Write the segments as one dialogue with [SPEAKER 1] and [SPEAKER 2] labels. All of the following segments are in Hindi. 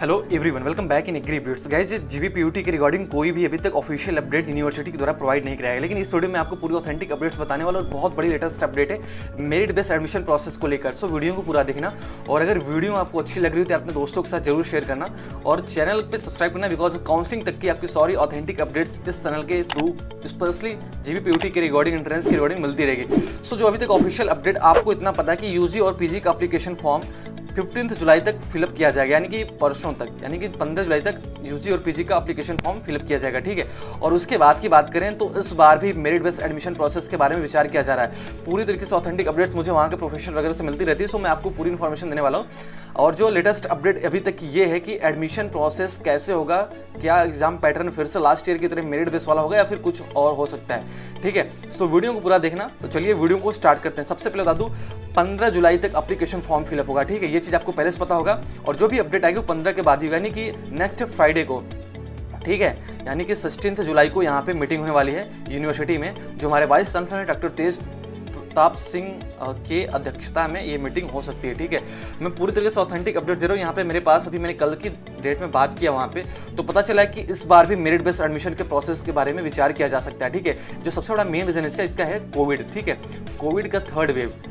[SPEAKER 1] Hello everyone, welcome back in agri updates. Guys, GBPUT के रिगार्डिंग कोई भी अभी तक ऑफिशियल अपडेट यूनिवर्सिटी के द्वारा प्रोवाइड नहीं कराया गया, लेकिन इस वीडियो में आपको पूरी ऑथेंटिक अपडेट्स बताने वाला और बहुत बड़ी लेटेस्ट अपडेट है मेरिट बेस्ड एडमिशन प्रोसेस को लेकर। सो वीडियो को पूरा देखना और अगर वीडियो आपको अच्छी लग रही हो तो अपने दोस्तों के साथ जरूर शेयर करना और चैनल पर सब्सक्राइब करना, बिकॉज काउंसलिंग तक की आपकी सारी ऑथेंटिक अपडेट्स इस चैनल के थ्रू स्पेशली जीबीपीयूटी के रिगार्डिंग एंट्रेंस के रिगार्डिंग मिलती रहेगी। सो जो अभी तक ऑफिशियल अपडेट आपको इतना पता है कि यूजी और पीजी का एप्लीकेशन फॉर्म 15 जुलाई तक फिलअप किया जाएगा, यानी कि परसों तक, यानी कि 15 जुलाई तक यूजी और पीजी का एप्लीकेशन फॉर्म फिलअप किया जाएगा। ठीक है, और उसके बाद की बात करें तो इस बार भी मेरिट बेस्ड एडमिशन प्रोसेस के बारे में विचार किया जा रहा है। पूरी तरीके से ऑथेंटिक अपडेट्स मुझे वहाँ के प्रोफेसर वगैरह से मिलती रहती है, सो मैं आपको पूरी इन्फॉर्मेशन देने वाला हूँ। और जो लेटेस्ट अपडेट अभी तक ये है कि एडमिशन प्रोसेस कैसे होगा, क्या एग्जाम पैटर्न फिर से लास्ट ईयर की तरह मेरिट बेस्ड वाला होगा या फिर कुछ और हो सकता है। ठीक है, सो वीडियो को पूरा देखना। तो चलिए वीडियो को स्टार्ट करते हैं। सबसे पहले बता दूं 15 जुलाई तक एप्लीकेशन फॉर्म फिलअप होगा। ठीक है, ये चीज़ आपको पहले से पता होगा और जो भी अपडेट आएगी वो 15 के बाद ही होगा, यानी कि नेक्स्ट फ्राइडे को। ठीक है, यानी कि 16 जुलाई को यहाँ पे मीटिंग होने वाली है यूनिवर्सिटी में, जो हमारे वाइस चांसलर हैं डॉक्टर तेज प्रताप सिंह के अध्यक्षता में ये मीटिंग हो सकती है। ठीक है, मैं पूरी तरीके से ऑथेंटिक अपडेट दे रहा हूँ यहाँ पे। मेरे पास अभी मैंने कल की डेट में बात किया वहाँ पे, तो पता चला कि इस बार भी मेरिट बेस्ड एडमिशन के प्रोसेस के बारे में विचार किया जा सकता है। ठीक है, जो सबसे बड़ा मेन रीजन इसका है कोविड। ठीक है, कोविड का थर्ड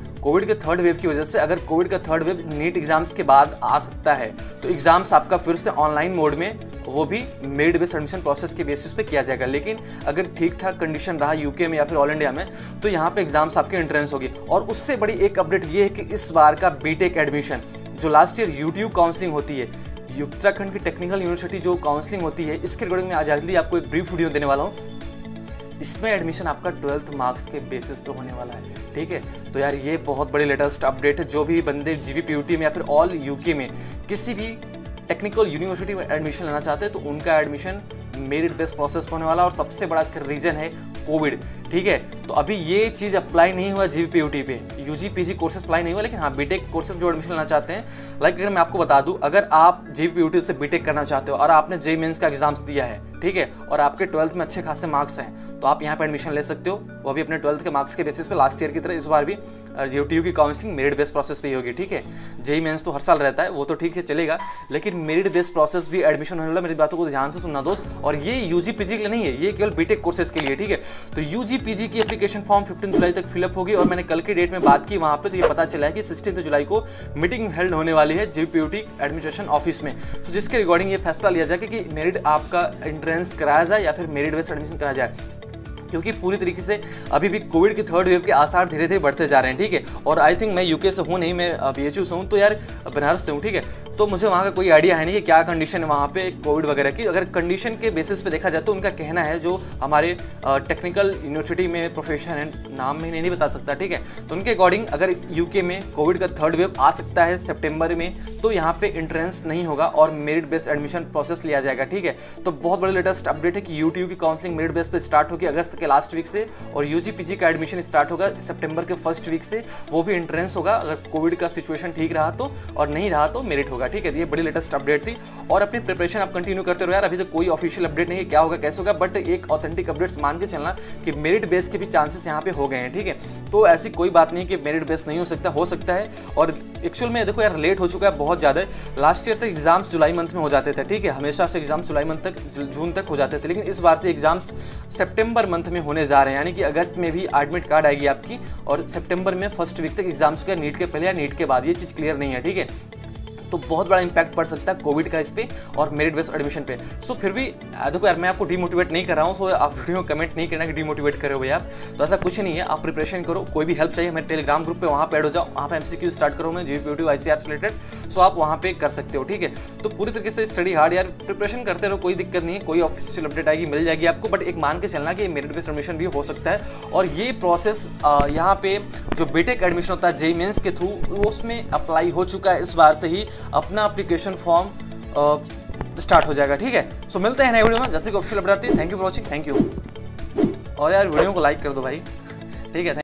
[SPEAKER 1] वेव की वजह से, अगर कोविड का थर्ड वेव नीट एग्जाम्स के बाद आ सकता है तो एग्जाम्स आपका फिर से ऑनलाइन मोड में, वो भी मेरिट बेस्ड एडमिशन प्रोसेस के बेसिस पे किया जाएगा। लेकिन अगर ठीक ठाक कंडीशन रहा यूके में या फिर ऑल इंडिया में, तो यहाँ पे एग्जाम्स आपके एंट्रेंस होगी। और उससे बड़ी एक अपडेट ये है कि इस बार का बीटेक एडमिशन, जो लास्ट ईयर यूट्यूब काउंसलिंग होती है, उत्तराखंड की टेक्निकल यूनिवर्सिटी जो काउंसलिंग होती है, इसके रिगार्डिंग में आज जल्दी आपको एक ब्रीफ वीडियो देने वाला हूँ। इसमें एडमिशन आपका 12th मार्क्स के बेसिस पे होने वाला है। ठीक है, तो यार ये बहुत बड़ी लेटेस्ट अपडेट है। जो भी बंदे जीबीपीयूटी में या फिर ऑल यूके में किसी भी टेक्निकल यूनिवर्सिटी में एडमिशन लेना चाहते हैं तो उनका एडमिशन मेरिट बेस्ड प्रोसेस होने वाला, और सबसे बड़ा इसका रीजन है कोविड। ठीक है, तो अभी ये चीज़ अप्लाई नहीं हुआ जीबीपीयूटी पे, यूजी पीजी कोर्सेज अप्लाई नहीं हुआ, लेकिन हाँ बीटेक कोर्सेज जो एडमिशन लेना चाहते हैं, लाइक अगर मैं आपको बता दूं, अगर आप जीबीपीयूटी से बीटेक करना चाहते हो और आपने जेईई मेंस का एग्जाम्स दिया है, ठीक है, और आपके 12th में अच्छे खासे मार्क्स हैं, तो आप यहाँ पे एडमिशन ले सकते हो, वो भी अपने 12th के मार्क्स के बेसिस पे। लास्ट ईयर की तरह इस बार भी यूट्यूब की काउंसलिंग मेरिट बेस्ड प्रोसेस पे ही होगी। ठीक है, जेईई मेंस तो हर साल रहता है, वो तो ठीक है चलेगा, लेकिन मेरिट बेस्ड प्रोसेस भी एडमिशन होने वाला। मेरी बातों को ध्यान से सुनना दोस्त, और ये यूजी पीजी के लिए नहीं है, ये केवल बीटेक कोर्सेज के लिए। ठीक है, तो यूजी पीजी की एप्लीकेशन फॉर्म 15 जुलाई तक फिलअप होगी, और मैंने कल की डेट में बात की वहाँ पे, तो ये पता चला है कि 16 जुलाई को मीटिंग हेल्ड होने वाली है जीबीपीयूटी एडमिनिस्ट्रेशन ऑफिस में। तो जिसके रिगार्डिंग ये फैसला लिया जाएगा कि मेरिट आपका एंट्रेंस कराया जाए या फिर मेरिट बेस्ड एडमिशन कराया जाए, क्योंकि पूरी तरीके से अभी भी कोविड के थर्ड वेव के आसार धीरे धीरे बढ़ते जा रहे हैं। ठीक है, और आई थिंक मैं यूके से हूँ नहीं, मैं बीएचयू से हूँ, तो यार बनारस से हूँ। ठीक है, तो मुझे वहाँ का कोई आइडिया है नहीं कि क्या कंडीशन है वहाँ पे कोविड वगैरह की। अगर कंडीशन के बेसिस पे देखा जाए तो उनका कहना है, जो हमारे टेक्निकल यूनिवर्सिटी में प्रोफेसर हैं, नाम में नहीं बता सकता। ठीक है, तो उनके अकॉर्डिंग अगर यूके में कोविड का थर्ड वेव आ सकता है सितंबर में, तो यहाँ पे एंट्रेंस नहीं होगा और मेरिट बेस्ड एडमिशन प्रोसेस लिया जाएगा। ठीक है, तो बहुत बड़ी लेटेस्ट अपडेट है कि यूट्यूब की काउंसलिंग मेरिट बेस पे स्टार्ट होगी अगस्त के लास्ट वीक से, और यूजी पीजी का एडमिशन स्टार्ट होगा सितंबर के फर्स्ट वीक से, वो भी एंट्रेंस होगा अगर कोविड का सिचुएशन ठीक रहा तो, और नहीं रहा तो मेरिट होगा। ठीक है, ये बड़ी लेटेस्ट अपडेट थी, और अपनी प्रिपरेशन आप कंटिन्यू करते रहो यार। अभी तक कोई ऑफिशियल अपडेट नहीं है क्या होगा कैसे होगा, बट एक ऑथेंटिक अपडेट्स मान के चलना कि मेरिट बेस के भी चांसेस यहाँ पे हो गए हैं। ठीक है, तो ऐसी कोई बात नहीं कि मेरिट बेस नहीं हो सकता है। और एक्चुअल में देखो यार, लेट हो चुका है बहुत ज़्यादा। लास्ट ईयर तक एग्जाम्स जुलाई मंथ में हो जाते थे। ठीक है, हमेशा से एग्जाम्स जुलाई मंथ तक, जून तक हो जाते थे, लेकिन इस बार से एग्जाम्स सितंबर मंथ में होने जा रहे हैं, यानी कि अगस्त में भी एडमिट कार्ड आएगी आपकी, और सितंबर में फर्स्ट वीक तक एग्जाम्स का, नीट के पहले या नीट के बाद, ये चीज़ क्लियर नहीं है। ठीक है, तो बहुत बड़ा इंपैक्ट पड़ सकता है कोविड का इस पे और मेरिट बेस्ड एडमिशन पे। सो फिर भी देखो यार, मैं आपको डिमोटिवेट नहीं कर रहा हूँ, सो आप वीडियो कमेंट नहीं करना कि डिमोटिवेट कर रहे हो भैया आप, तो ऐसा कुछ नहीं है। आप प्रिपरेशन करो, कोई भी हेल्प चाहिए मेरे टेलीग्राम ग्रुप पे, वहाँ पे ऐड हो जाओ, वहाँ पे एमसीक्यू स्टार्ट करो मैं जीबीपीयूटी आईसीआर से रिलेटेड, सो आप वहाँ पे कर सकते हो। ठीक है, तो पूरी तरीके से स्टडी हार्ड यार, प्रिपरेशन करते रहो, कोई दिक्कत नहीं है, कोई ऑफिशियल अपडेट आएगी मिल जाएगी आपको, बट एक मान के चलना कि मेरिट बेस्ड एडमिशन भी हो सकता है। और ये प्रोसेस यहाँ पे जो बीटेक एडमिशन होता है जेईई मेंस के थ्रू, उसमें अप्लाई हो चुका है, इस बार से ही अपना एप्लीकेशन फॉर्म स्टार्ट हो जाएगा। ठीक है, सो मिलते हैं नए वीडियो में जैसे कि ऑफिशियल अपडेट आती है। Thank you for watching, thank you, और यार वीडियो को लाइक कर दो भाई। ठीक है।